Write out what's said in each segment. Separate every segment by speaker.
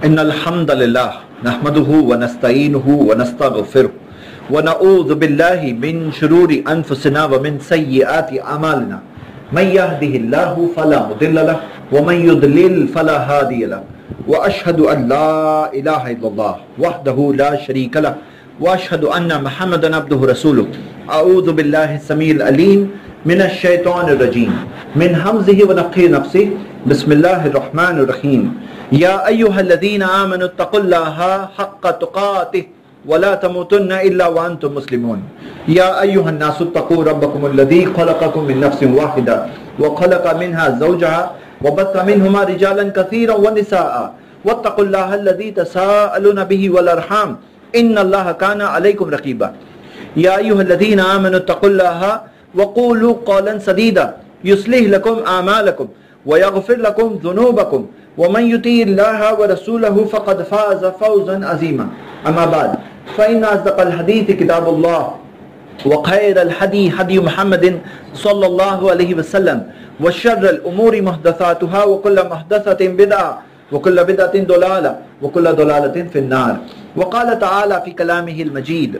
Speaker 1: ان الحمد للہ نحمده ونستعینه ونستغفره ونعوذ باللہ من شرور انفسنا ومن سیئات اعمالنا من يهده الله فلا مضل له ومن يضلل فلا هادي له واشهد ان لا اله الا الله وحده لا شريك له واشهد ان محمدا عبده ورسوله اعوذ باللہ السمیع العلیم من الشیطان الرجیم من حمزه ونفخه نفثه بسم اللہ الرحمن الرحیم یا ایہا الذین آمنوا اتقوا اللہ حق تقاتہ ولا تموتن الا وانتم مسلمون یا ایہا الناس اتقوا ربکم الذی خلقکم من نفس واحدہ وخلق منها زوجها وبث منهما رجالا كثيرا ونساء واتقوا اللہ الذی تساءلون به والارحام ان اللہ کان علیکم رقیبا یا ایہا الذین آمنوا اتقوا اللہ وقولوا قولا سدیدا یصلح لکم اعمالکم ویغفر لکم ذنوبکم ومن يطع الله ورسوله فقد فاز فوزا عظيما اما بعد فإن أصدق الحديث كتاب الله وخير الهدي هدي محمد صلى الله عليه وسلم وشر الأمور محدثاتها وكل محدثة بدعة وكل بدعة ضلالة وكل ضلالة في النار وقال تعالى في كلامه المجيد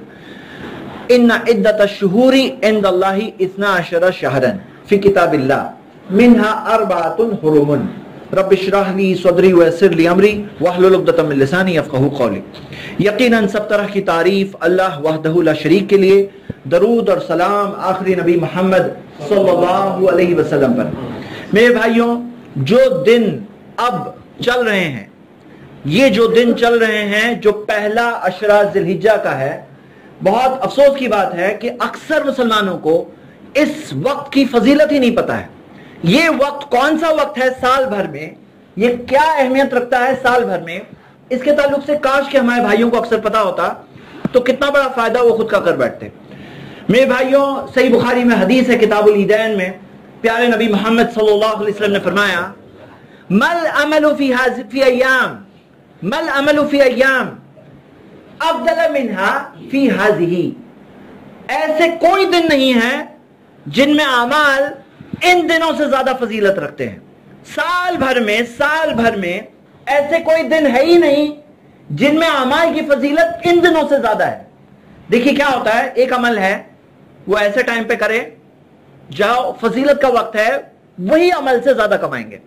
Speaker 1: إن عدة الشهور عند الله 12 شهرا في كتاب الله منها 4 حرم رب اشرح لی صدری ویسر لی امری واحلل عقدۃ من لسانی یفقہوا قولی۔ یقیناً سب طرح کی تعریف اللہ وحدہ لا شریک کے لیے، درود اور سلام آخری نبی محمد صلی اللہ علیہ وسلم پر۔ میرے بھائیوں، جو دن اب چل رہے ہیں، یہ جو دن چل رہے ہیں جو پہلا عشرہ ذی الحجہ کا ہے، بہت افسوس کی بات ہے کہ اکثر مسلمانوں کو اس وقت کی فضیلت ہی نہیں پتہ ہے۔ یہ وقت کون سا وقت ہے سال بھر میں، یہ کیا اہمیت رکھتا ہے سال بھر میں، اس کے تعلق سے کاش کہ ہمارے بھائیوں کو اکثر پتا ہوتا تو کتنا بڑا فائدہ وہ خود کا کر بیٹھتے۔ میرے بھائیوں، صحیح بخاری میں حدیث ہے کتاب العیدین میں، پیارے نبی محمد صلی اللہ علیہ وسلم نے فرمایا مل عمل فی ایام مل عمل فی ایام افضل منها فی هذه، ایسے کوئی دن نہیں ہے جن میں اعمال ان دنوں سے زیادہ فضیلت رکھتے ہیں۔ سال بھر میں ایسے کوئی دن ہے ہی نہیں جن میں اعمال کی فضیلت ان دنوں سے زیادہ ہے۔ دیکھیے کیا ہوتا ہے، ایک عمل ہے وہ ایسے ٹائم پہ کرے جہاں فضیلت کا وقت ہے، وہی عمل سے زیادہ کمائیں گے،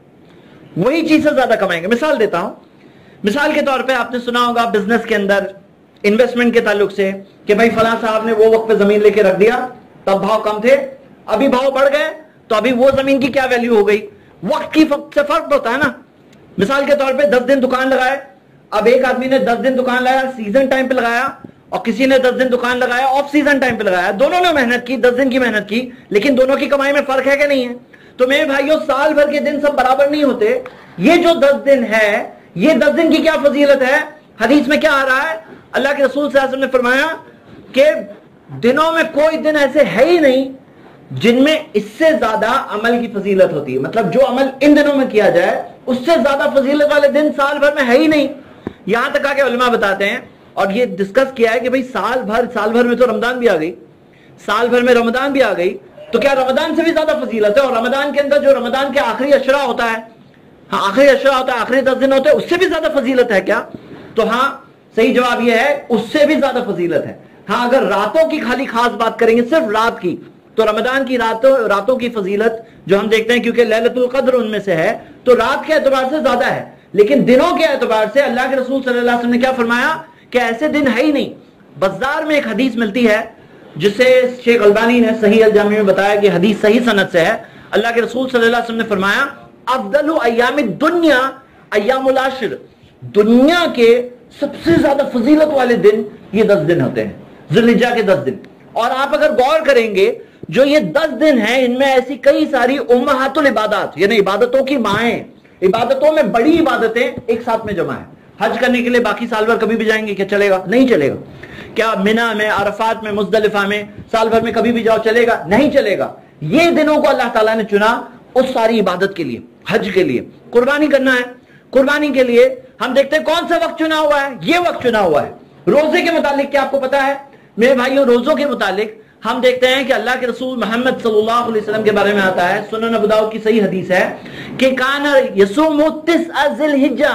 Speaker 1: وہی چیز سے زیادہ کمائیں گے۔ مثال دیتا ہوں، مثال کے طور پہ آپ نے سنا ہوگا بزنس کے اندر انویسٹمنٹ کے تعلق سے کہ بھائی فلاں صاحب نے وہ وقت پہ زمین لے کے رکھ دیا، تب بھاؤ کم تھے، ابھی بھاؤ بڑھ گئے تو ابھی وہ زمین کی کیا ویلیو ہو گئی، وقت کی سے فرق ہوتا ہے نا۔ مثال کے طور پہ 10 دن دکان لگائے، اب ایک آدمی نے 10 دن دکان لگایا سیزن ٹائم پہ لگایا، اور کسی نے 10 دن دکان لگایا آف سیزن ٹائم پہ لگایا، دونوں نے محنت کی، 10 دن کی محنت کی، لیکن دونوں کی کمائی میں فرق ہے کہ نہیں ہے؟ تو میرے بھائیوں، سال بھر کے دن سب برابر نہیں ہوتے۔ یہ جو 10 دن ہے، یہ 10 دن کی کیا فضیلت ہے؟ حدیث میں کیا آ رہا ہے؟ اللہ کے رسول صلی اللہ علیہ وسلم نے فرمایا کہ دنوں میں کوئی دن ایسے ہے ہی نہیں جن میں اس سے زیادہ عمل کی فضیلت ہوتی ہے، مطلب جو عمل ان دنوں میں کیا جائے اس سے زیادہ فضیلت والے دن سال بھر میں ہے ہی نہیں۔ یہاں تک کہ علماء بتاتے ہیں اور یہ ڈسکس کیا ہے کہ بھئی سال بھر میں تو رمضان بھی آ گئی، سال بھر میں رمضان بھی آ گئی، تو کیا رمضان سے بھی زیادہ فضیلت ہے؟ اور رمضان کے اندر جو رمضان کے آخری عشرہ ہوتا ہے، ہاں آخری عشرہ ہوتا ہے، آخری 10 دن ہوتے ہیں، اس سے بھی زیادہ فضیلت ہے کیا؟ تو ہاں، صحیح جواب یہ ہے اس سے بھی زیادہ فضیلت ہے۔ ہاں اگر راتوں کی خالی خاص بات کریں گے، صرف رات کی، تو رمضان کی راتوں کی فضیلت جو ہم دیکھتے ہیں کیونکہ لیلۃ القدر ان میں سے ہے، تو رات کے اعتبار سے زیادہ ہے، لیکن دنوں کے اعتبار سے اللہ کے رسول صلی اللہ علیہ وسلم نے کیا فرمایا کہ ایسے دن ہے ہی نہیں۔ بازار میں ایک حدیث ملتی ہے جسے شیخ البانی نے صحیح الجامع میں بتایا کہ حدیث صحیح سند سے ہے۔ اللہ کے رسول صلی اللہ علیہ وسلم نے فرمایا افضل ایام الدنیا ایام العشر، دنیا کے سب سے زیادہ فضیلت والے دن یہ 10 دن ہوتے ہیں، ذی الحجہ کے 10 دن۔ اور آپ اگر غور کریں گے جو یہ 10 دن ہیں، ان میں ایسی کئی ساری امہات العبادات، یعنی عبادتوں کی مائیں، عبادتوں میں بڑی عبادتیں ایک ساتھ میں جمع ہیں۔ حج کرنے کے لیے باقی سال بھر کبھی بھی جائیں گے کیا چلے گا؟ نہیں چلے گا۔ کیا منی میں، عرفات میں، مزدلفہ میں سال بھر میں کبھی بھی جاؤ چلے گا؟ نہیں چلے گا۔ یہ دنوں کو اللہ تعالیٰ نے چنا اس ساری عبادت کے لیے، حج کے لیے، قربانی کرنا ہے، قربانی کے لیے ہم دیکھتے ہیں کون سا وقت چنا ہوا ہے، یہ وقت چنا ہوا ہے۔ روزے کے متعلق کیا آپ کو پتا ہے میرے بھائیوں؟ روزوں کے متعلق ہم دیکھتے ہیں کہ اللہ کے رسول محمد صلی اللہ علیہ وسلم کے بارے میں آتا ہے، سنن ابو داؤد کی صحیح حدیث ہے کہ کان یصوم 9 ذی الحجہ،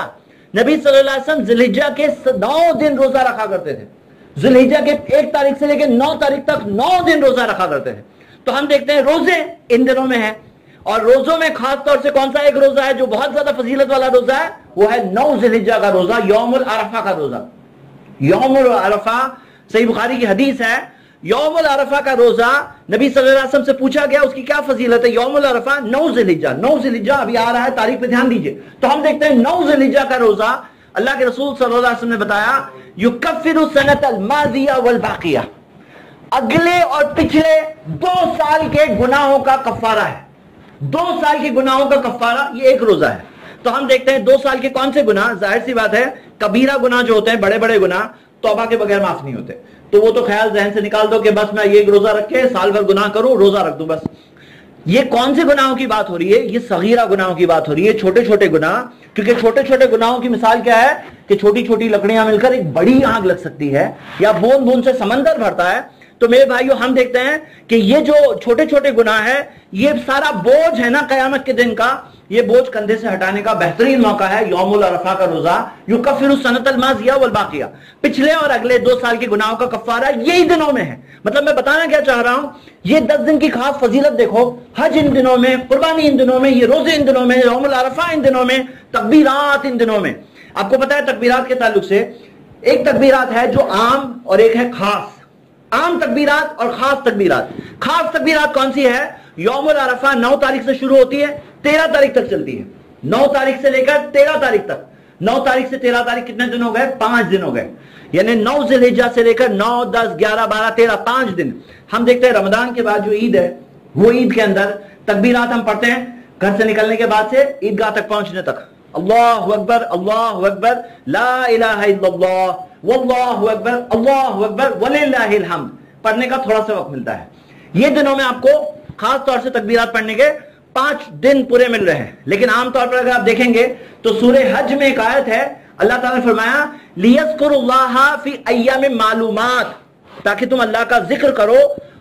Speaker 1: نبی صلی اللہ علیہ وسلم ذوالحجہ کے 9 دن روزہ رکھا کرتے تھے. ذوالحجہ کے 1 تاریخ سے لے کے 9 تاریخ تک 9 دن روزہ رکھا کرتے تھے. تو ہم دیکھتے ہیں روزے ان دنوں میں ہیں, اور روزوں میں خاص طور سے کون سا ایک روزہ ہے جو بہت زیادہ فضیلت والا روزہ ہے, وہ ہے 9 ذوالحجہ کا روزہ, یوم العرفہ کا روزہ. یوم العرفہ صحیح بخاری کی حدیث ہے, یوم العرفہ کا روزہ نبی صلی اللہ علیہ وسلم سے پوچھا گیا اس کی کیا فضیلت ہے. یوم العرفہ 9 ذوالحجہ, 9 ذوالحجہ ابھی آ رہا ہے, تاریخ پہ دھیان دیجئے. تو ہم دیکھتے ہیں 9 ذوالحجہ کا روزہ اللہ کے رسول صلی اللہ علیہ وسلم نے بتایا یکفر السنۃ الماضیہ والباقیہ, اگلے اور پچھلے 2 سال کے گناہوں کا کفارہ ہے. 2 سال کے گناہوں کا کفارہ یہ ایک روزہ ہے. تو ہم دیکھتے ہیں 2 سال کے کون سے گناہ, ظاہر سی بات ہے کبیرہ گناہ جو ہوتے ہیں, بڑے بڑے گناہ توبہ کے بغیر معاف نہیں ہوتے. تو وہ تو خیال ذہن سے نکال دو کہ بس میں یہ روزہ رکھ کے سال بھر گناہ کروں, روزہ رکھ دوں بس. یہ کون سے گناہوں کی بات ہو رہی ہے؟ یہ صغیرہ گناہوں کی بات ہو رہی ہے, چھوٹے چھوٹے گناہ. کیونکہ چھوٹے چھوٹے گناہوں کی مثال کیا ہے کہ چھوٹی چھوٹی لکڑیاں مل کر ایک بڑی آگ لگ سکتی ہے, یا بوند بوند سے سمندر بھرتا ہے. تو میرے بھائیو ہم دیکھتے ہیں کہ یہ جو چھوٹے چھوٹے گناہ ہے, یہ سارا بوجھ ہے نا قیامت کے دن کا, یہ بوجھ کندھے سے ہٹانے کا بہترین موقع ہے یوم العرفہ کا روزہ. یکفر السنۃ الماضیہ والباقیہ, پچھلے اور اگلے 2 سال کے گناہوں کا کفارہ یہی دنوں میں ہے. مطلب میں بتانا کیا چاہ رہا ہوں, یہ 10 دن کی خاص فضیلت دیکھو, حج ان دنوں میں, قربانی ان دنوں میں, یہ روزے ان دنوں میں, یوم العرفہ ان دنوں میں, تکبیرات ان دنوں میں. آپ کو پتا ہے تکبیرات کے تعلق سے ایک تکبیرات ہے جو عام اور ایک ہے خاص. عام تکبیرات اور خاص تکبیرات. خاص تکبیرات کون سی ہے؟ یوم العرفہ 9 تاریخ سے شروع ہوتی ہے, 13 تاریخ تک چلتی ہے. 9 تاریخ سے لے کر 13 تاریخ تک. 9 تاریخ سے 13 تاریخ کتنے دن ہو گئے؟ 5 دن ہو گئے. یعنی 9 ذوالحجہ سے لے کر 9, 10, 11, 12, 13, 5 دن. ہم دیکھتے ہیں رمضان کے بعد جو عید ہے, وہ عید کے اندر تکبیرات ہم پڑھتے ہیں گھر سے نکلنے کے بعد سے عیدگاہ تک پہنچنے تک. اللہ اکبر, اللہ اکبر, لا الہ الا اللہ, واللہ اکبر, اللہ اکبر, وللہ الحمد پڑھنے کا تھوڑا سا وقت ملتا ہے. یہ دنوں میں آپ کو خاص طور سے تکبیرات پڑھنے کے 5 دن پورے مل رہے ہیں. لیکن عام طور پر اگر آپ دیکھیں گے تو سورہ حج میں ایک آیت ہے, اللہ تعالیٰ نے فرمایا لِيَذْكُرُ اللَّهَ فِي أَيَّامٍ مَعْلُومَاتٍ, تاکہ تم اللہ کا ذکر کرو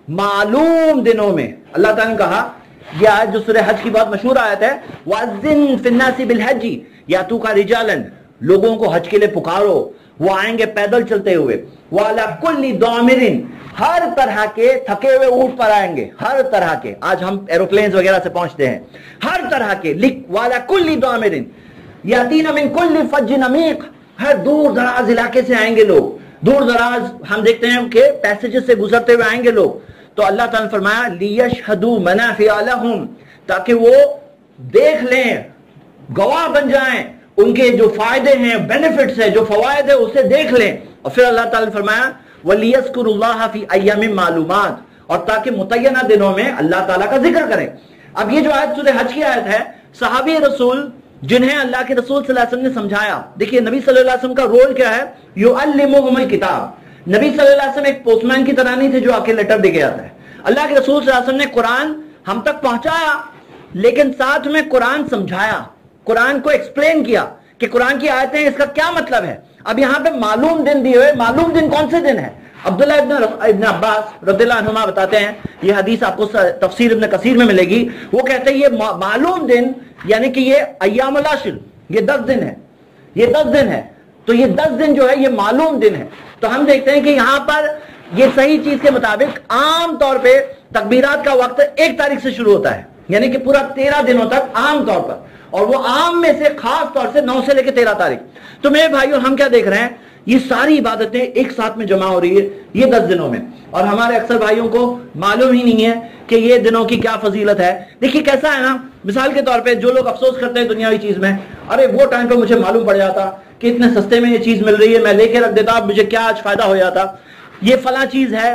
Speaker 1: معلوم دنوں میں. اللہ تعالیٰ نے کہا, یہ آیت جو سورہ حج کی بہت مشہور آیت ہے, وَأَذِّن فِي النَّاسِ بِالْحَجِّ يَأْتُوكَ رِجَالًا, لوگوں کو حج کے لیے پکارو, وہ آئیں گے پیدل چلتے ہوئے. وَعَلَى كُلِّ ضَامِرٍ, ہر طرح کے تھکے ہوئے اونٹ پر آئیں گے, ہر طرح کے. آج ہم ایروپلینز وغیرہ سے پہنچتے ہیں, ہر طرح کے. وَعَلَى كُلِّ ضَامِرٍ يَأْتِينَ مِن كُلِّ فَجٍّ عَمِيقٍ, ہر دور دراز علاقے سے آئیں گے لوگ. دور دراز ہم دیکھتے ہیں کہ پیسیجز سے گزرتے ہوئے آئیں گے لوگ. تو اللہ تعالیٰ نے فرمایا لِيَشْهَدُوا مَنَافِعَ لَهُمْ, تاکہ وہ دیکھ لیں, گواہ بن جائیں, ان کے جو فائدے ہیں, بینیفٹس ہیں, جو فوائد ہیں اسے دیکھ لیں. اور پھر اللہ تعالیٰ نے فرمایا وَلِيَذْكُرُوا اللَّهَ فِي أَيَّامٍ مَعْلُومَاتٍ, اور تاکہ متعینہ دنوں میں اللہ تعالیٰ کا ذکر کریں. اب یہ جو آیت سورہ حج کی آیت ہے, صحابی رسول جنہیں اللہ کے رسول صلی اللہ علیہ وسلم نے سمجھایا. دیکھیے نبی صلی اللہ علیہ وسلم کا رول کیا ہے, یعلمہم الکتاب. نبی صلی اللہ علیہ وسلم ایک پوسٹ مین کی طرح نہیں تھے جو آ کے لیٹر دے کے آتا ہے. اللہ کے رسول صلی اللہ علیہ وسلم نے قرآن ہم تک پہنچایا, لیکن ساتھ میں قرآن سمجھایا, قرآن کو ایکسپلین کیا کہ قرآن کی آیتیں اس کا کیا مطلب ہے. اب یہاں پہ معلوم دن دیے ہوئے, معلوم دن کون سے دن ہے؟ عبداللہ ابن عباس رضی اللہ عنہما بتاتے ہیں, یہ حدیث آپ کو تفسیر ابن کثیر میں ملے گی, وہ کہتے ہیں یہ معلوم دن یعنی کہ یہ ایام العشر, یہ 10 دن ہے, یہ 10 دن ہے. تو یہ 10 دن جو ہے یہ معلوم دن ہے. تو ہم دیکھتے ہیں کہ یہاں پر یہ صحیح چیز کے مطابق عام طور پہ تکبیرات کا وقت 1 تاریخ سے شروع ہوتا ہے, یعنی کہ پورا 13 دنوں تک عام طور پر, اور وہ عام میں سے خاص طور سے 9 سے لے کے 13 تاریخ. تو میرے بھائیوں ہم کیا دیکھ رہے ہیں, یہ ساری عبادتیں ایک ساتھ میں جمع ہو رہی ہے یہ 10 دنوں میں, اور ہمارے اکثر بھائیوں کو معلوم ہی نہیں ہے کہ یہ دنوں کی کیا فضیلت ہے. دیکھیے کیسا ہے نا, مثال کے طور پہ جو لوگ افسوس کرتے ہیں دنیاوی چیز میں, ارے وہ ٹائم پہ مجھے معلوم پڑ جاتا کہ اتنے سستے میں یہ چیز مل رہی ہے, میں لے کے رکھ دیتا, مجھے کیا آج فائدہ ہو جاتا, یہ فلاں چیز ہے,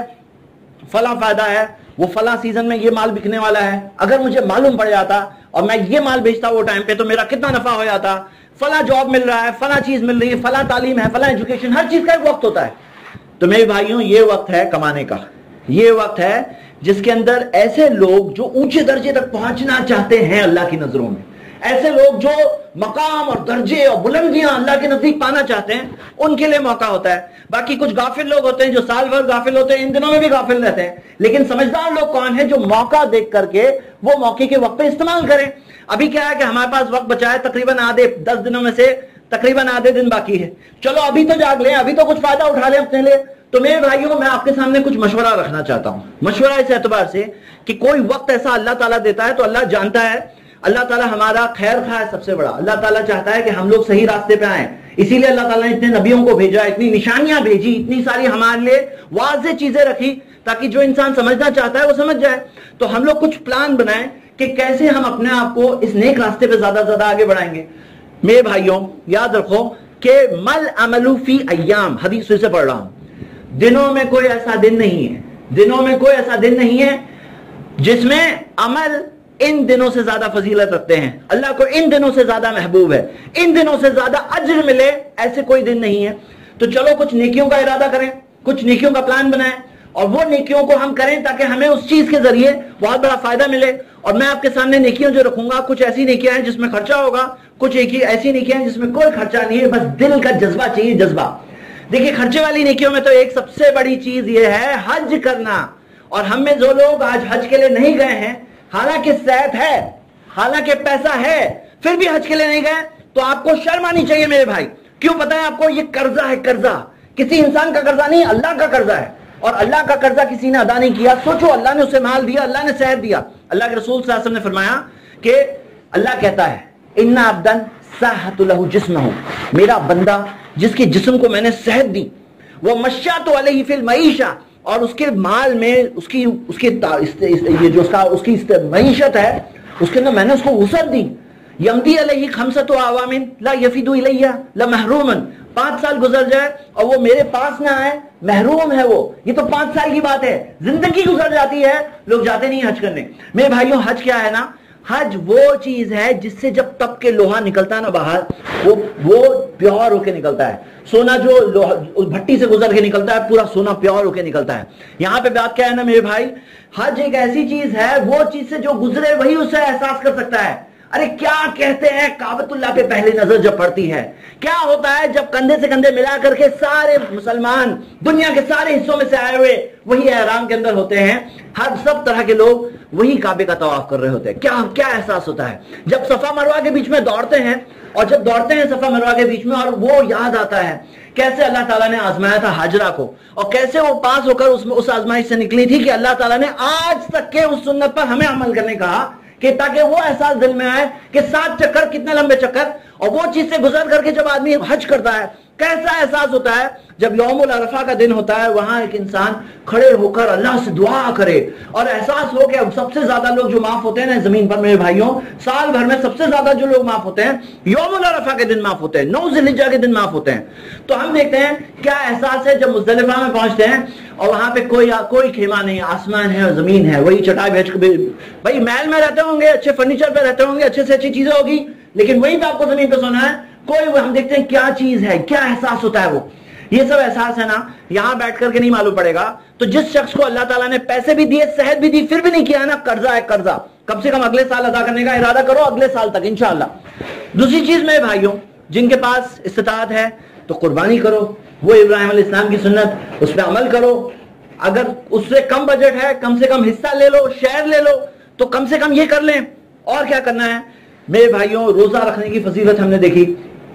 Speaker 1: فلاں فائدہ ہے, وہ فلاں سیزن میں یہ مال بکنے والا ہے, اگر مجھے معلوم پڑ جاتا اور میں یہ مال بیچتا وہ ٹائم پہ تو میرا کتنا نفع ہو جاتا, فلاں جاب مل رہا ہے, فلاں چیز مل رہی ہے, فلاں تعلیم ہے, فلاں ایجوکیشن, ہر چیز کا ایک وقت ہوتا ہے. تو میرے بھائیوں یہ وقت ہے کمانے کا, یہ وقت ہے جس کے اندر ایسے لوگ جو اونچے درجے تک پہنچنا چاہتے ہیں اللہ کی نظروں میں, ایسے لوگ جو مقام اور درجے اور بلندیاں اللہ کے نزدیک پانا چاہتے ہیں, ان کے لیے موقع ہوتا ہے. باقی کچھ غافل لوگ ہوتے ہیں جو سال بھر غافل ہوتے ہیں, ان دنوں میں بھی غافل رہتے ہیں. لیکن سمجھدار لوگ کون ہیں, جو موقع دیکھ کر کے وہ موقع کے وقت پہ استعمال کریں. ابھی کیا ہے کہ ہمارے پاس وقت بچا ہے تقریباً آدھے 10 دنوں میں سے تقریباً آدھے دن باقی ہے، چلو ابھی تو جاگ لیں، ابھی تو کچھ فائدہ اٹھا لیں اپنے لیے. تو میرے بھائیوں میں آپ کے سامنے کچھ مشورہ رکھنا چاہتا ہوں. مشورہ اس اعتبار سے کہ کوئی وقت ایسا اللہ تعالیٰ دیتا ہے تو اللہ جانتا ہے، اللہ تعالیٰ ہمارا خیر خواہ ہے سب سے بڑا. اللہ تعالیٰ چاہتا ہے کہ ہم لوگ صحیح راستے پہ آئیں، اسی لیے اللہ تعالیٰ نے اتنے نبیوں کو بھیجا، اتنی نشانیاں بھیجی، اتنی ساری ہمارے لیے واضح چیزیں رکھی تاکہ جو انسان سمجھنا چاہتا ہے وہ سمجھ جائے. تو ہم لوگ کچھ پلان بنائیں کہ کیسے ہم اپنے آپ کو اس نیک راستے پہ زیادہ زیادہ آگے بڑھائیں گے. میرے بھائیوں یاد رکھو کہ مل عمل فی ایام، حدیث سے پڑھ رہا ہوں، دنوں میں کوئی ایسا دن نہیں ہے، دنوں میں کوئی ایسا دن نہیں ہے جس میں عمل ان دنوں سے زیادہ فضیلت رکھتے ہیں، اللہ کو ان دنوں سے زیادہ محبوب ہے، ان دنوں سے زیادہ اجر ملے، ایسے کوئی دن نہیں ہے. تو چلو کچھ نیکیوں کا ارادہ کریں، کچھ نیکیوں کا پلان بنائیں اور وہ نیکیوں کو ہم کریں تاکہ ہمیں اس چیز کے ذریعے بہت بڑا فائدہ ملے. اور میں آپ کے سامنے نیکیاں جو رکھوں گا، کچھ ایسی نیکیاں ہیں جس میں خرچہ ہوگا، کچھ ایسی نیکیاں ہیں جس میں کوئی خرچہ نہیں ہے، بس دل کا جذبہ چاہیے، جذبہ. دیکھیے خرچے والی نیکیوں میں تو ایک سب سے بڑی چیز یہ ہے حج کرنا. اور ہم میں جو لوگ آج حج کے لیے نہیں گئے ہیں، حالانکہ صحت ہے، حالانکہ پیسہ ہے، پھر بھی حج کے لیے نہیں گئے، تو آپ کو شرم آنی چاہیے میرے بھائی. کیوں پتہ ہے آپ کو؟ یہ قرضہ ہے، قرضہ کسی انسان کا قرضہ نہیں، اللہ کا قرضہ ہے. اور اللہ کا قرضہ کسی نے ادا نہیں کیا. سوچو اللہ نے اسے مال دیا، اللہ نے صحت دیا. اللہ کے رسول صلی اللہ علیہ وسلم نے فرمایا کہ اللہ کہتا ہے ان عبدن صحت لہ جسمہ، میرا بندہ جس کے جسم کو میں نے صحت دی، وہ مشیت علیہ فی المعیشہ، اور اس کے مال میں اس کی معیشت ہے اس کے اندر میں نے اس کو وسعت دی. یمضی علیہ خمسۃ اعوام لا یفید الیہ لمحروما، 5 سال گزر جائے اور وہ میرے پاس نہ آئے، محروم ہے وہ. یہ تو 5 سال کی بات ہے، زندگی گزر جاتی ہے، لوگ جاتے نہیں حج کرنے. میرے بھائیوں حج کیا ہے نا؟ حج وہ چیز ہے جس سے جب تپ کے لوہا نکلتا ہے نا باہر، وہ پیور ہو کے نکلتا ہے. سونا جو بھٹی سے گزر کے نکلتا ہے، پورا سونا پیور ہو کے نکلتا ہے. یہاں پہ بات کیا ہے نا میرے بھائی، حج ایک ایسی چیز ہے، وہ چیز سے جو گزرے وہی اسے احساس کر سکتا ہے. ارے کیا کہتے ہیں کعبۃ اللہ پہ پہلی نظر جب پڑتی ہے، کیا ہوتا ہے جب کندھے سے کندھے ملا کر کے سارے مسلمان دنیا کے سارے حصوں میں سے آئے ہوئے وہی احرام کے اندر ہوتے ہیں، ہر سب طرح کے لوگ وہی کعبے کا طواف کر رہے ہوتے ہیں. کیا احساس ہوتا ہے جب صفا مروہ کے بیچ میں دوڑتے ہیں، اور جب دوڑتے ہیں صفا مروہ کے بیچ میں، اور وہ یاد آتا ہے کیسے اللہ تعالیٰ نے آزمایا تھا ہاجرہ کو، اور کیسے وہ پاس ہو کر اس آزمائش سے نکلی تھی کہ اللہ تعالیٰ نے آج تک کے اس سنت پر ہمیں عمل کرنے کہا، کہ تاکہ وہ احساس دل میں آئے کہ 7 چکر کتنے لمبے چکر، اور وہ چیز سے گزر کر کے جب آدمی حج کرتا ہے کیسا احساس ہوتا ہے. جب یوم العرفہ کا دن ہوتا ہے، وہاں ایک انسان کھڑے ہو کر اللہ سے دعا کرے اور احساس ہو کہ سب سے زیادہ لوگ جو معاف ہوتے ہیں نا زمین پر میرے بھائیوں، سال بھر میں سب سے زیادہ جو لوگ معاف ہوتے ہیں یوم العرفہ کے دن معاف ہوتے ہیں، 9 ذی الحجہ کے دن معاف ہوتے ہیں. تو ہم دیکھتے ہیں کیا احساس ہے جب مزدلفہ میں پہنچتے ہیں اور وہاں پہ کوئی خیمہ نہیں، آسمان ہے اور زمین ہے، وہی چٹائی بھیج بھائی محل میں رہتے ہوں گے، اچھے فرنیچر پہ رہتے ہوں گے، اچھے سے اچھی چیزیں ہوگی، لیکن وہیں پہ آپ کو زمین پہ سونا ہے. ہم دیکھتے ہیں کیا چیز ہے، کیا احساس ہوتا ہے. وہ یہ سب احساس ہے نا، یہاں بیٹھ کر کے نہیں معلوم پڑے گا. تو جس شخص کو اللہ تعالیٰ نے پیسے بھی دیے، صحت بھی دی، پھر بھی نہیں کیا نا، قرضہ ہے قرضہ. کم سے کم اگلے سال ادا کرنے کا ارادہ کرو، اگلے سال تک انشاءاللہ. دوسری چیز میں بھائیوں، جن کے پاس استطاعت ہے تو قربانی کرو، وہ ابراہیم علیہ السلام کی سنت، اس پہ عمل کرو. اگر اس سے کم بجٹ ہے، کم سے کم حصہ لے لو، شیئر لے لو، تو کم سے کم یہ کر لیں. اور کیا کرنا ہے میرے بھائیوں؟ روزہ رکھنے کی فضیلت ہم نے دیکھی،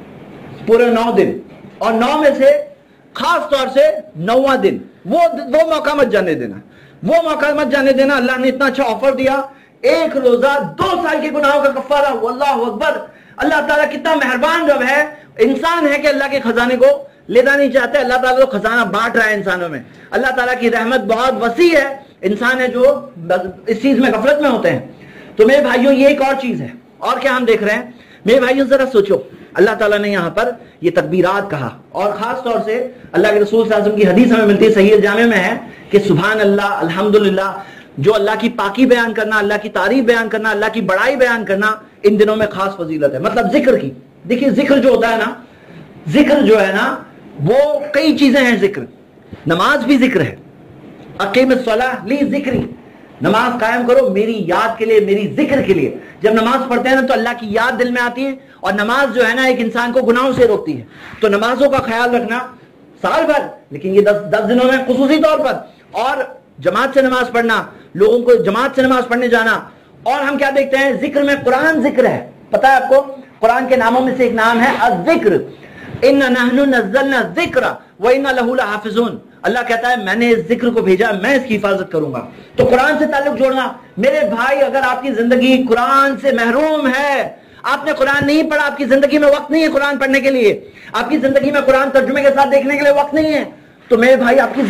Speaker 1: پورے 9 دن، اور 9 میں سے خاص طور سے 9واں دن، وہ موقع مت جانے دینا، وہ موقع مت جانے دینا. اللہ نے اتنا اچھا آفر دیا، ایک روزہ 2 سال کے گناہوں کا کفارہ. واللہ اکبر. اللہ تعالیٰ کتنا مہربان رب ہے. انسان ہے کہ اللہ کے خزانے کو لینا نہیں چاہتے، اللہ تعالیٰ تو خزانہ بانٹ رہا ہے انسانوں میں. اللہ تعالیٰ کی رحمت بہت وسیع ہے، انسان ہے جو اس چیز میں غفلت میں ہوتے ہیں. تو میرے بھائیوں یہ ایک اور چیز ہے. اور کیا ہم دیکھ رہے ہیں میرے بھائیوں؟ ذرا سوچو، اللہ تعالیٰ نے یہاں پر یہ تکبیرات کہا، اور خاص طور سے اللہ کے رسول صلی اللہ علیہ وسلم کی حدیث ہمیں ملتی ہے صحیح الجامع میں ہے کہ سبحان اللہ، الحمدللہ، جو اللہ کی پاکی بیان کرنا، اللہ کی تعریف بیان کرنا، اللہ کی بڑائی بیان کرنا ان دنوں میں خاص فضیلت ہے. مطلب ذکر کی. دیکھیے ذکر جو ہوتا ہے نا، ذکر جو ہے نا وہ کئی چیزیں ہیں. ذکر، نماز بھی ذکر ہے. اقیم الصلاۃ لی ذکری، نماز قائم کرو میری یاد کے لیے، میری ذکر کے لیے. جب نماز پڑھتے ہیں نا تو اللہ کی یاد دل میں آتی ہے، اور نماز جو ہے نا ایک انسان کو گناہوں سے روکتی ہے. تو نمازوں کا خیال رکھنا سال بھر، لیکن یہ 10 دنوں میں خصوصی طور پر، اور جماعت سے نماز پڑھنا، لوگوں کو جماعت سے نماز پڑھنے جانا. اور ہم کیا دیکھتے ہیں؟ ذکر میں قرآن ذکر ہے. پتہ ہے آپ کو قرآن کے ناموں میں سے ایک نام ہے الذکر، اِنَّا نَحْنُ نَزَّلْنَا الذِّکْرَ وَإِنَّا لَهُ لَحَافِظُونَ، اللہ کہتا ہے میں نے اس ذکر کو بھیجا، میں اس کی حفاظت کروں گا۔ تو قرآن سے تعلق جوڑنا، میرے بھائی اگر آپ کی زندگی قرآن سے محروم ہے، آپ نے قرآن نہیں پڑھا، آپ کی زندگی میں وقت نہیں ہے قرآن پڑھنے کے لیے، آپ کی زندگی میں قرآن ترجمے کے ساتھ دیکھنے کے لیے وقت نہیں ہے، تو میرے بھائی آپ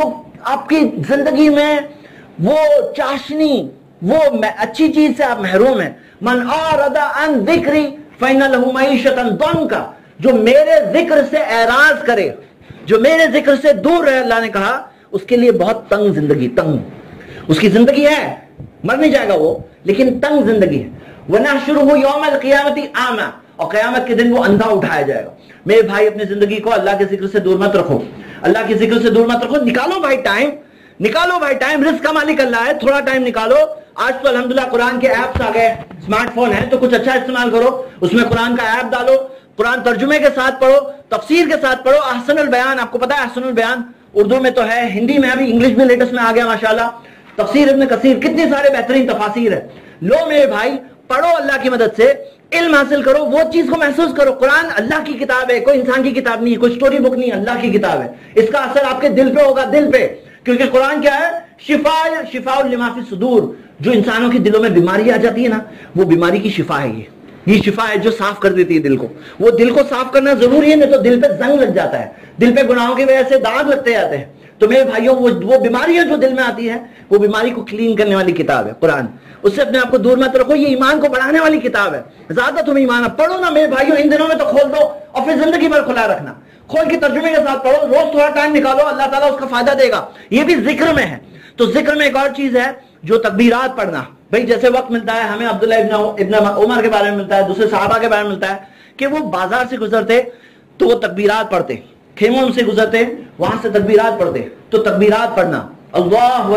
Speaker 1: کی زندگی میں وہ چاشنی، وہ اچھی چیز سے آپ محروم ہیں۔ من اعرض عن ذکری فإن له معیشۃ ضنکا، جو میرے ذکر سے اعراض کرے، جو میرے ذکر سے دور رہے، اللہ نے کہا اس کے لیے بہت تنگ زندگی، تنگ اس کی زندگی ہے، مر نہیں جائے گا وہ، لیکن تنگ زندگی ہے۔ وَنَحْشُرُهُ يَوْمَ الْقِيَامَةِ أَعْمَى، اور قیامت کے دن وہ اندھا اٹھایا جائے گا۔ میرے بھائی اپنی زندگی کو اللہ کے ذکر سے دور مت رکھو، اللہ کے ذکر سے دور مت رکھو، نکالو بھائی ٹائم، نکالو بھائی ٹائم، رزق کا مالک اللہ ہے، تھوڑا ٹائم نکالو۔ آج تو الحمدللہ قرآن کے ایپس آ گئے، اسمارٹ فون ہے تو کچھ اچھا استعمال کرو، اس میں قرآن کا ایپ ڈالو، قرآن ترجمے کے ساتھ پڑھو، تفسیر کے ساتھ پڑھو۔ احسن البیان، آپ کو پتا ہے احسن البیان اردو میں تو ہے، ہندی میں ابھی انگلش میں لیٹسٹ میں آ گیا ماشاءاللہ۔ تفسیر ابن کثیر، کتنے سارے بہترین تفاسیر ہے، لو میرے بھائی پڑھو، اللہ کی مدد سے علم حاصل کرو، وہ چیز کو محسوس کرو۔ قرآن اللہ کی کتاب ہے، کوئی انسان کی کتاب نہیں ہے، کوئی سٹوری بک نہیں ہے، اللہ کی کتاب ہے۔ اس کا اثر آپ کے دل پہ ہوگا، دل پہ، کیونکہ قرآن کیا ہے؟ شفاء لما فی الصدور، جو انسانوں کے دلوں میں بیماری آ جاتی ہے نا، وہ بیماری کی شفا ہے، یہ شفا ہے جو صاف کر دیتی ہے دل کو۔ وہ دل کو صاف کرنا ضروری ہے، نہیں تو دل پہ زنگ لگ جاتا ہے، دل پہ گناہوں کی وجہ سے داغ لگتے جاتے ہیں۔ تو میرے بھائیوں وہ بیماریاں جو دل میں آتی ہے، وہ بیماری کو کلین کرنے والی کتاب ہے قرآن، اس سے اپنے آپ کو دور مت رکھو، یہ ایمان کو بڑھانے والی کتاب ہے۔ زیادہ تمہیں ایمان پڑھو نا میرے بھائیوں، ان دنوں میں تو کھول دو اور پھر زندگی بھر کھلا رکھنا، کھول کے ترجمے کے ساتھ پڑھو، روز تھوڑا ٹائم نکالو، اللہ تعالیٰ اس کا فائدہ دے گا۔ یہ بھی ذکر میں ہے۔ تو ذکر میں ایک اور چیز ہے جو تکبیرات پڑھنا، بھائی جیسے وقت ملتا ہے ہمیں عبداللہ ابن عمر کے بارے میں ملتا ہے، دوسرے صحابہ کے بارے میں ملتا ہے کہ وہ بازار سے گزرتے تو وہ تکبیرات پڑھتے، خیموں سے گزرتے وہاں سے تکبیرات پڑھتے۔ تو تکبیرات پڑھنا، اللہ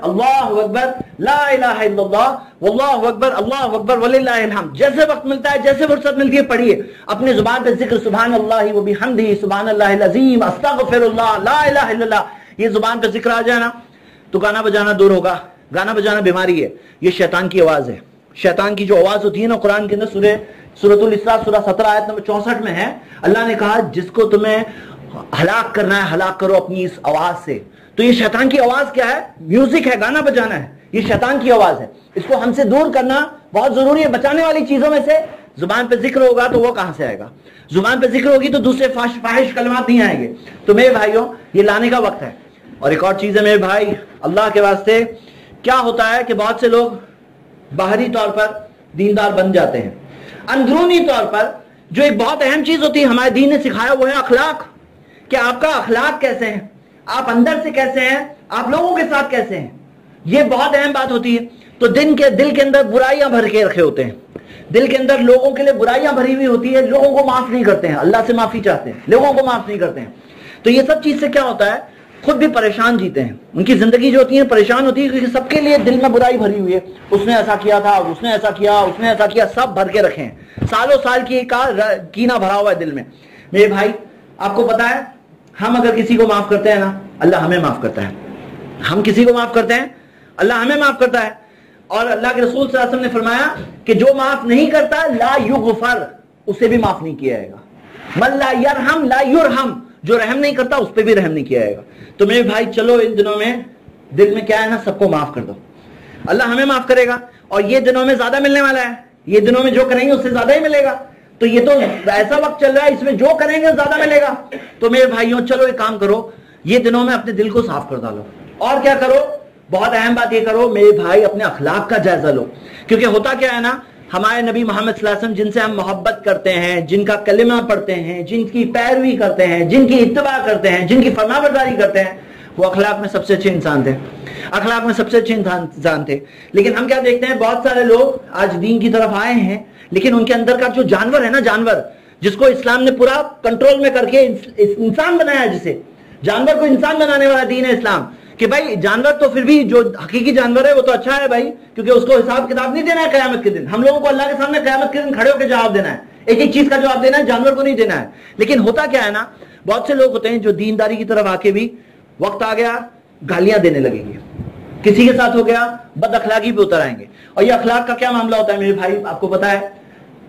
Speaker 1: اکبر لا الہ الا اللہ واللہ اکبر وللہ الحمد، جیسے وقت ملتا ہے، جیسے فرصت ملتی ہے پڑھیے، اپنے زبان پہ ذکر سبحان اللہ وبحمدہ سبحان اللہ العظیم استغفر اللہ لا الہ الا اللہ، یہ زبان پہ ذکر آ جائے نا تو گانا بجانا دور ہوگا۔ گانا بجانا بیماری ہے، یہ شیطان کی آواز ہے۔ شیطان کی جو آواز ہوتی ہے نا قرآن کے اندر سورۃ الاسراء سورہ 17 آیت نمبر 64 میں ہے، اللہ نے کہا جس کو تمہیں ہلاک کرنا ہے ہلاک کرو اپنی اس آواز سے۔ تو یہ شیطان کی آواز کیا ہے؟ میوزک ہے، گانا بجانا ہے، یہ شیطان کی آواز ہے، اس کو ہم سے دور کرنا بہت ضروری ہے۔ بچانے والی چیزوں میں سے زبان پہ ذکر ہوگا تو وہ کہاں سے آئے گا؟ زبان پہ ذکر ہوگی تو دوسرے فاحش کلمات نہیں آئیں گے۔ تو میرے بھائیوں یہ لانے کا وقت ہے۔ اور ایک اور چیز ہے میرے بھائی، اللہ کے واسطے کیا ہوتا ہے کہ بہت سے لوگ باہری طور پر دیندار بن جاتے ہیں، اندرونی طور پر جو ایک بہت اہم چیز ہوتی ہے ہمارے دین نے سکھایا وہ ہے اخلاق، کہ آپ کا اخلاق کیسے ہیں، آپ اندر سے کیسے ہیں، آپ لوگوں کے ساتھ کیسے ہیں، یہ بہت اہم بات ہوتی ہے۔ تو دل کے اندر برائیاں بھر کے رکھے ہوتے ہیں، دل کے اندر لوگوں کے لیے برائیاں بھری ہوئی ہوتی ہے، لوگوں کو معاف نہیں کرتے ہیں، اللہ سے معافی چاہتے ہیں، لوگوں کو معاف نہیں کرتے ہیں۔ تو یہ سب چیز سے کیا ہوتا ہے؟ خود بھی پریشان جیتے ہیں، ان کی زندگی جو ہوتی ہے پریشان ہوتی ہے، کیونکہ سب کے لیے دل میں برائی بھری ہوئی ہے، اس نے ایسا کیا تھا، اس نے ایسا کیا، اس نے ایسا کیا، سب بھر کے رکھے ہیں، سالوں سال کی کینہ بھرا ہوا ہے دل میں۔ میرے بھائی آپ کو پتا ہے ہم اگر کسی کو معاف کرتے ہیں نا اللہ ہمیں معاف کرتا ہے، ہم کسی کو معاف کرتے ہیں اللہ ہمیں معاف کرتا ہے۔ اور اللہ کے رسول صلی اللہ علیہ وسلم نے فرمایا کہ جو معاف نہیں کرتا لا یغفر، اسے بھی معاف نہیں کیا جائے گا۔ من لا یرحم لا یرحم، جو رحم نہیں کرتا اس پہ بھی رحم نہیں کیا جائے گا۔ تو میرے بھائی چلو ان دنوں میں دل میں کیا ہے نا سب کو معاف کر دو، اللہ ہمیں معاف کرے گا، اور یہ دنوں میں زیادہ ملنے والا ہے، یہ دنوں میں جو کریں گے اس سے زیادہ ہی ملے گا۔ تو یہ تو ایسا وقت چل رہا ہے اس میں جو کریں گے زیادہ ملے گا۔ تو میرے بھائیوں چلو ایک کام کرو، یہ دنوں میں اپنے دل کو صاف کر ڈالو، اور کیا کرو؟ بہت اہم بات یہ کرو میرے بھائی، اپنے اخلاق کا جائزہ لو، کیونکہ ہوتا کیا ہے نا ہمارے نبی محمد صلی اللہ علیہ وسلم جن سے ہم محبت کرتے ہیں، جن کا کلمہ پڑھتے ہیں، جن کی پیروی کرتے ہیں، جن کی اتباع کرتے ہیں، جن کی فرمانبرداری کرتے ہیں، وہ اخلاق میں سب سے اچھے انسان تھے، اخلاق میں سب سے اچھے انسان تھے۔ لیکن ہم کیا دیکھتے ہیں بہت سارے لوگ آج دین کی طرف آئے ہیں، لیکن ان کے اندر کا جو جانور ہے نا، جانور جس کو اسلام نے پورا کنٹرول میں کر کے انسان بنایا ہے، جسے جانور کو انسان بنانے والا دین ہے اسلام، کہ بھائی جانور تو پھر بھی جو حقیقی جانور ہے وہ تو اچھا ہے بھائی، کیونکہ اس کو حساب کتاب نہیں دینا ہے قیامت کے دن، ہم لوگوں کو اللہ کے سامنے قیامت کے دن کھڑے ہو کے جواب دینا ہے، ایک ایک چیز کا جواب دینا ہے، جانور کو نہیں دینا ہے۔ لیکن ہوتا کیا ہے نا بہت سے لوگ ہوتے ہیں جو دینداری کی طرف آ کے بھی وقت آ گیا گالیاں دینے لگیں گے، کسی کے ساتھ ہو گیا بد اخلاقی پہ اتر آئیں گے۔ اور یہ اخلاق کا کیا معاملہ ہوتا ہے میرے بھائی آپ کو پتا ہے،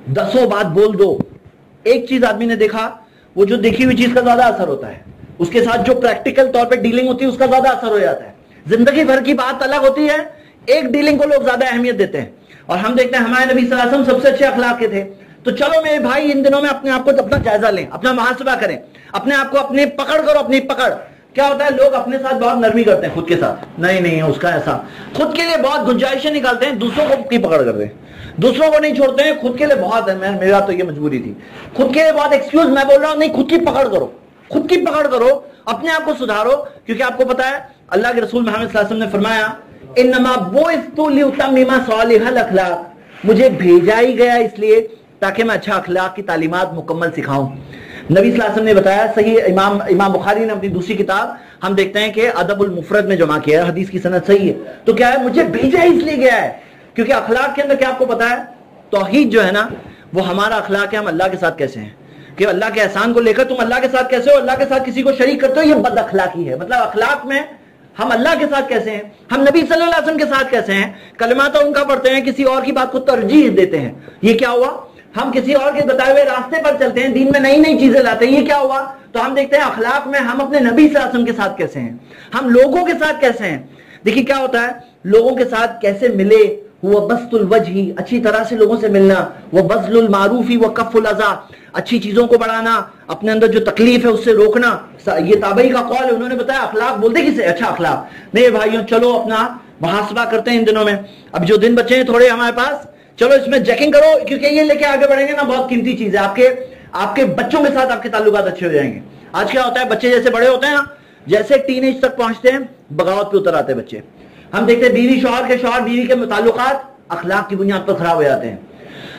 Speaker 1: 10 बात बोल दो। एक चीज आदमी ने देखा, वो जो देखी हुई चीज का ज्यादा असर होता है, उसके साथ जो प्रैक्टिकल तौर पे डीलिंग होती है उसका ज्यादा असर हो जाता है। जिंदगी भर की बात अलग होती है, एक डीलिंग को लोग ज्यादा अहमियत देते हैं। और हम देखते हैं हमारे नबी सल्लल्लाहु अलैहि वसल्लम सबसे अच्छे अखलाक के थे। तो चलो मेरे भाई, इन दिनों में अपने आप को अपना जायजा लें, अपना मुहासबा करें, अपने आप को अपनी पकड़ करो, अपनी पकड़। क्या होता है, लोग अपने साथ बहुत नरमी करते हैं, खुद के साथ नहीं उसका ऐसा, खुद के लिए बहुत गुंजाइशें निकालते हैं, दूसरों को की पकड़ करते हैं, दूसरों को नहीं छोड़ते हैं, खुद के लिए बहुत है, मेरा तो ये मजबूरी थी, खुद के लिए बहुत एक्सक्यूज। मैं बोल रहा हूं नहीं, खुद की पकड़ करो, खुद की पकड़ करो, अपने आप को सुधारो। क्योंकि आपको पता है अल्लाह के रसूल मोहम्मद सल्लल्लाहु अलैहि वसल्लम ने फरमाया, इन्नमा बुइस्तु लिउतम्मिमा सालिहल अखलाक, मुझे भेजा ही गया इसलिए ताकि मैं अच्छा अखलाक की तालीमात मुकम्मल सिखाऊं। नबी सल्लल्लाहु अलैहि वसल्लम ने बताया, सही इमाम बुखारी ने अपनी दूसरी किताब हम देखते हैं कि अदबुल मुफरद में जमा किया है, हदीस की सनद सही है। तो क्या है, मुझे भेजा इसलिए गया है क्योंकि अखलाक के अंदर क्या आपको पता है, तौहीद जो है ना, वो हमारा अखलाक है, हम अल्लाह के साथ कैसे हैं, कि अल्लाह के एहसान को लेकर तुम अल्लाह के साथ कैसे हो, अल्लाह के साथ किसी को शरीक करते हो, ये बद अखलाकी है। मतलब अखलाक में हम अल्लाह के साथ कैसे हैं, हम नबी सल्लल्लाहु अलैहि वसल्लम के साथ कैसे हैं, कलमा तो उनका पढ़ते हैं, किसी और की बात को तरजीह देते हैं, ये क्या हुआ, हम किसी और के बताए हुए रास्ते पर चलते हैं, दीन में नई नई चीजें लाते हैं, ये क्या हुआ। तो हम देखते हैं अखलाक में हम अपने नबी सल्लल्लाहु अलैहि वसल्लम के साथ कैसे हैं, हम लोगों के साथ कैसे हैं। देखिए क्या होता है, लोगों के साथ कैसे मिले, हुआ बस्तुल वजही, अच्छी तरह से लोगों से मिलना, वह बज़लुल मारूफी व कफ़ुल अज़ा, अच्छी चीजों को बढ़ाना, अपने अंदर जो तकलीफ है उससे रोकना। ये ताबई का कौल है, उन्होंने बताया अखलाक बोलते किसे, अच्छा अखलाक नहीं भाइयों, चलो अपना मुहासबा करते हैं इन दिनों में। अब जो दिन बचे हैं थोड़े हमारे पास, चलो इसमें चेकिंग करो, क्योंकि ये लेके आगे बढ़ेंगे ना, बहुत कीमती चीज है। आपके बच्चों के साथ आपके ताल्लुकात अच्छे हो जाएंगे। आज क्या होता है, बच्चे जैसे बड़े होते हैं ना, जैसे टीनेज तक पहुंचते हैं, बगावत पे उतर आते हैं बच्चे। हम देखते हैं बीवी शौहर के, शौहर बीवी के ताल्लुकात अखलाक की बुनियाद पर खराब हो जाते हैं,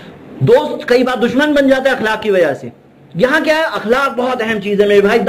Speaker 1: दोस्त कई बार दुश्मन बन जाते हैं अखलाक की वजह से। यहां क्या है, अखलाक बहुत अहम चीज है मेरे भाई।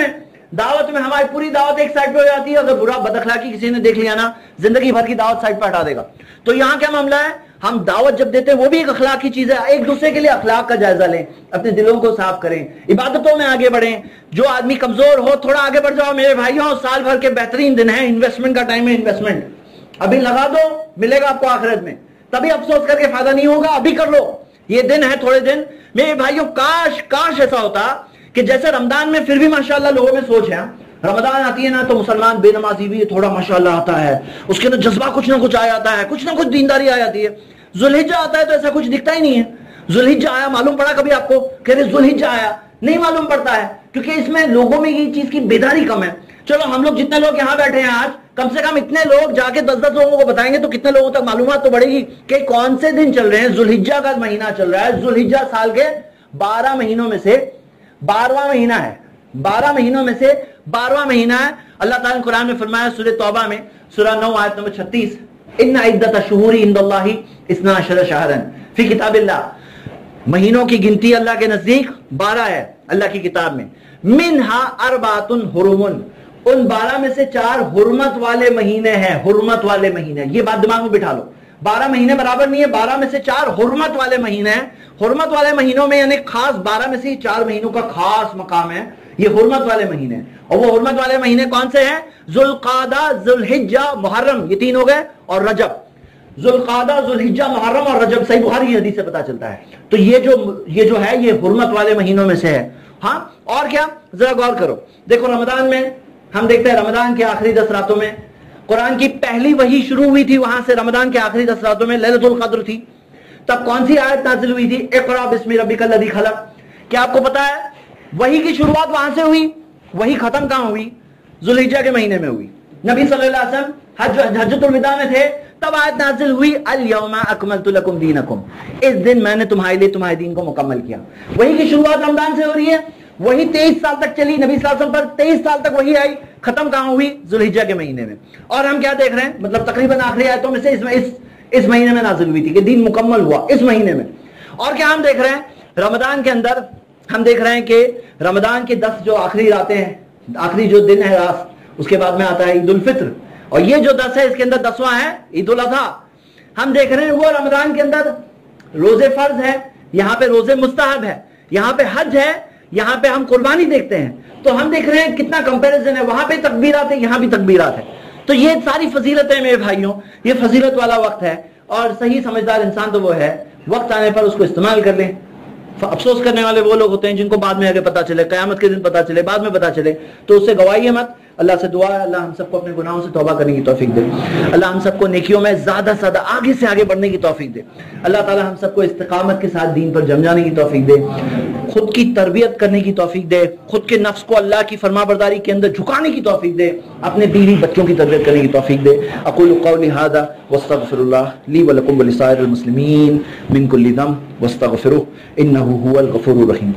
Speaker 1: दावत में हमारी पूरी दावत एक साइड पे हो जाती है, अगर बुरा बदअखलाकी किसी ने देख लिया ना, जिंदगी भर की दावत साइड पर हटा देगा। तो यहां क्या मामला है, हम दावत जब देते हैं वो भी एक अखलाक की चीज है। एक दूसरे के लिए अखलाक का जायजा लें, अपने दिलों को साफ करें, इबादतों में आगे बढ़ें। जो आदमी कमजोर हो थोड़ा आगे बढ़ जाओ मेरे भाइयों, साल भर के बेहतरीन दिन है, इन्वेस्टमेंट का टाइम है, इन्वेस्टमेंट अभी लगा दो, मिलेगा आपको आखिरत में, तभी अफसोस करके फायदा नहीं होगा, अभी कर लो, ये दिन है थोड़े दिन मेरे भाइयों। काश ऐसा होता कि जैसे रमजान में फिर भी माशाल्लाह लोगों में सोच है, रमजान आती है ना तो मुसलमान बेनमाजी भी थोड़ा माशाल्लाह आता है, उसके अंदर जज्बा कुछ ना कुछ आ जाता है, कुछ ना कुछ दीनदारी आ जाती है। जुल्हिज्जा आता है तो ऐसा कुछ दिखता ही नहीं है। जुल्हिज्जा आया मालूम पड़ा कभी आपको, कह रहे जुल्हिज्जा आया, नहीं मालूम पड़ता है, क्योंकि इसमें लोगों में ये चीज की बेदारी कम है। चलो हम लोग जितने लोग यहाँ बैठे हैं आज, कम से कम इतने लोग जाके 10-10 लोगों को बताएंगे तो कितने लोगों तक मालूमात तो बढ़ेगी कि कौन से दिन चल रहे हैं। जुल्हिज्जा का महीना चल रहा है, जुल्हिज्जा साल के 12 महीनों में से 12वां महीना है, 12 महीनों में से 12वां महीना है। अल्लाह ताला ने कुरान में फरमाया सूरह तौबा में, सूरह 9 आयत नंबर 36, इन्ना इद्दत शुहूरी इंदल्लाहि इस्ना अशरा शहरन फी किताबिल्लाह, महीनों की गिनती अल्लाह के नजदीक 12 है अल्लाह की किताब में। मिनहा अरबातुन हुरुमुन, उन 12 में से 4 हुर्मत वाले महीने हैं, हुर्मत वाले महीने, ये बात दिमाग में बिठा लो। 12 महीने बराबर नहीं है, 12 में से 4 हुर्मत वाले महीने हैं। हुर्मत वाले महीनों में यानी खास 12 में से 4 महीनों का खास मकाम है, ये हुर्मत वाले महीने हैं। और वो हुर्मत वाले महीने कौन से हैं? जुल्कादा, जुल्हिज्जा, मुहर्रम, ये 3 हो गए, और रजब। जुल्कादा, जुल्हिज्जा, मुहर्रम और रजब, सही बुखारी की हदीस से पता चलता है। तो ये जो है ये हुर्मत वाले महीनों में से है। हाँ, और क्या, जरा गौर करो, देखो रमजान में हम देखते हैं, रमजान के आखिरी 10 रातों में कुरान की पहली वही शुरू हुई थी, वहां से रमजान के आखिरी 10 रातों में लैलतुल क़द्र थी। तब कौन सी आयत नाज़िल हुई थी? इक़रा बिस्मि रब्बिकल लज़ी खलक़। क्या आपको पता है वही की शुरुआत वहां से हुई, वही खत्म कहां हुई? जुल्हिज्जा के महीने में हुई। नबी सल्लल्लाहु अलैहि वसल्लम हज्जतुल विदा में थे, तब आयत नाज़िल हुई, अल यौमा अकमलतु लकुम दीनकुम, इस दिन मैंने तुम्हारे लिए तुम्हारे दीन को मुकम्मल किया। वही की शुरुआत रमजान से हो रही है, वही 23 साल तक चली, नबी सल्लल्लाहु अलैहि वसल्लम पर 23 साल तक वही आई, खत्म कहां हुई? जुल्हिज्जा के महीने में। और हम क्या देख रहे हैं, मतलब तकरीबन आखिरी आयतों में से इस महीने में नाज़िल हुई थी कि दीन मुकम्मल हुआ इस महीने में। और क्या हम देख रहे हैं, रमजान के अंदर हम देख रहे हैं कि रमजान के 10 जो आखिरी रातें हैं, आखिरी जो दिन है रात, उसके बाद में आता है ईद उल फित्र, और ये जो 10 है इसके अंदर 10वां है ईद उल अज़हा। हम देख रहे हैं वो रमजान के अंदर रोजे फर्ज है, यहाँ पे रोजे मुस्तहब है, यहाँ पे हज है, यहाँ पे हम कुर्बानी देखते हैं। तो हम देख रहे हैं कितना कंपैरिजन है, वहां पे तकबीरात है, यहाँ भी तकबीरात है। तो ये सारी फजीलत है मेरे भाइयों, ये फजीलत वाला वक्त है। और सही समझदार इंसान तो वो है वक्त आने पर उसको इस्तेमाल कर लें। अफसोस करने वाले वो लोग होते हैं जिनको बाद में आगे पता चले, क़यामत के दिन पता चले, बाद में पता चले, तो उससे गवाइए मत। अल्लाह से दुआ है अल्लाह हम सबको अपने गुनाहों से तौबा करने की तौफीक दे, अल्लाह हम सबको नेकियों में ज़्यादा से ज़्यादा आगे से आगे बढ़ने की तौफीक दे, अल्लाह ताला हम सबको इस्तिकामत के साथ दीन पर जम जाने की तौफीक दे, खुद की तरबियत करने की तौफीक दे, खुद के नफ्स को अल्लाह की फरमाबरदारी के अंदर झुकाने की तौफीक दे, अपने बीवी बच्चों की तरबियत करने की तौफीक दे। अक़ूलु क़ौली हाज़ा वस्तग़फ़िरुल्लाह ली व लकुम व लिसाइरिल मुस्लिमीन मिन कुल्लि ज़ंब वस्तग़फ़िरुहु इन्नहु हुवल गफ़ूरुर रहीम।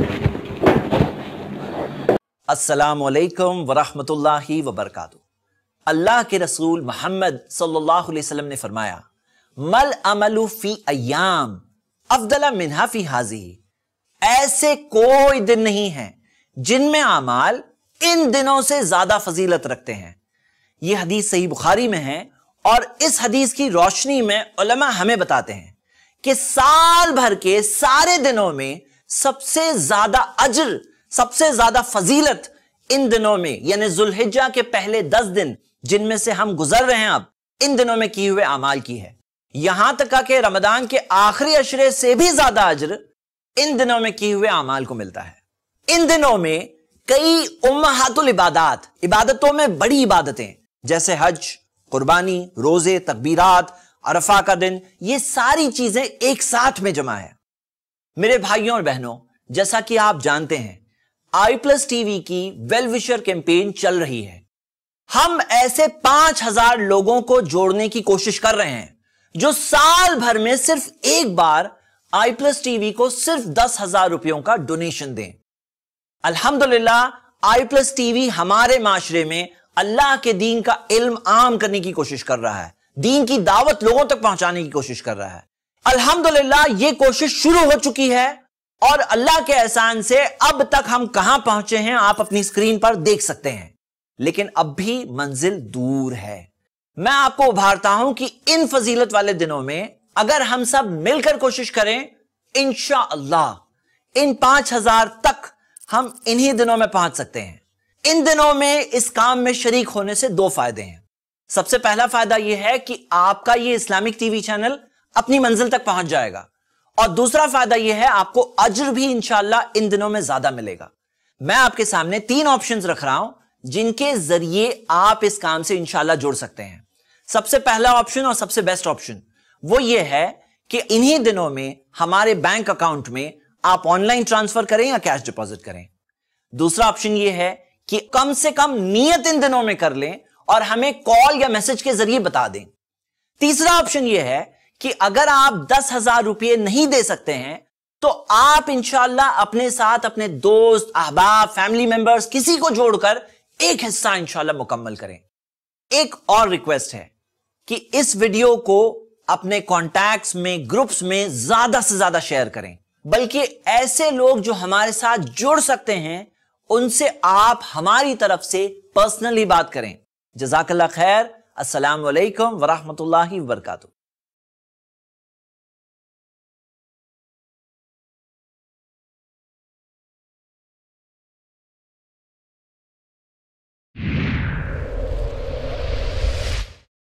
Speaker 2: अस्सलामु अलैकुम वरहमतुल्लाहि वबरकातुहू। अल्लाह के रसूल मोहम्मद सल्लल्लाहु अलैहि वसल्लम ने फरमाया, मल अमलु फी अय्याम अफदल मिन्हा फी हाज़िही। ऐसे कोई दिन नहीं है जिनमें अमाल इन दिनों से ज्यादा फजीलत रखते हैं। यह हदीस सही बुखारी में है और इस हदीस की रोशनी में उलमा हमें बताते हैं कि साल भर के सारे दिनों में सबसे ज्यादा अज्र, सबसे ज्यादा फजीलत इन दिनों में, यानी जुल्हिज्जा के पहले 10 दिन जिनमें से हम गुजर रहे हैं अब, इन दिनों में किए हुए अमाल की है। यहां तक कि रमजान के आखिरी अशरे से भी ज्यादा अज्र इन दिनों में किए हुए अमाल को मिलता है। इन दिनों में कई उम्महातुल इबादात, इबादतों में बड़ी इबादतें जैसे हज, कुर्बानी, रोजे, तकबीरात, अरफा का दिन, ये सारी चीजें एक साथ में जमा है। मेरे भाइयों और बहनों, जैसा कि आप जानते हैं i+ टीवी की वेल विशर कैंपेन चल रही है। हम ऐसे 5000 लोगों को जोड़ने की कोशिश कर रहे हैं जो साल भर में सिर्फ एक बार i+ टीवी को सिर्फ 10,000 रुपयों का डोनेशन दें। अल्हम्दुलिल्लाह i+ टीवी हमारे माशरे में अल्लाह के दीन का इल्म आम करने की कोशिश कर रहा है, दीन की दावत लोगों तक पहुंचाने की कोशिश कर रहा है। अल्हम्दुलिल्लाह ये कोशिश शुरू हो चुकी है और अल्लाह के एहसान से अब तक हम कहां पहुंचे हैं आप अपनी स्क्रीन पर देख सकते हैं, लेकिन अब भी मंजिल दूर है। मैं आपको उभारता हूं कि इन फजीलत वाले दिनों में अगर हम सब मिलकर कोशिश करें, इंशाअल्लाह इन 5000 तक हम इन्हीं दिनों में पहुंच सकते हैं। इन दिनों में इस काम में शरीक होने से 2 फायदे हैं। सबसे पहला फायदा यह है कि आपका ये इस्लामिक टीवी चैनल अपनी मंजिल तक पहुंच जाएगा, और दूसरा फायदा यह है आपको अज्र भी इंशाअल्लाह इन दिनों में ज्यादा मिलेगा। मैं आपके सामने 3 ऑप्शंस रख रहा हूं जिनके जरिए आप इस काम से इंशाअल्लाह जुड़ सकते हैं। सबसे पहला ऑप्शन और सबसे बेस्ट ऑप्शन वो ये है कि इन्हीं दिनों में हमारे बैंक अकाउंट में आप ऑनलाइन ट्रांसफर करें या कैश डिपॉजिट करें। दूसरा ऑप्शन ये है कि कम से कम नियत इन दिनों में कर लें और हमें कॉल या मैसेज के जरिए बता दें। तीसरा ऑप्शन यह है कि अगर आप 10,000 रुपये नहीं दे सकते हैं तो आप इंशाअल्लाह अपने साथ अपने दोस्त, अहबाब, फैमिली मेंबर्स किसी को जोड़कर एक हिस्सा इंशाअल्लाह मुकम्मल करें। एक और रिक्वेस्ट है कि इस वीडियो को अपने कॉन्टैक्ट्स में, ग्रुप्स में ज्यादा से ज्यादा शेयर करें, बल्कि ऐसे लोग जो हमारे साथ जुड़ सकते हैं उनसे आप हमारी तरफ से पर्सनली बात करें। जज़ाकल्लाह खैर। अस्सलामु अलैकुम वरहमतुल्लाहि वबरकातुहू।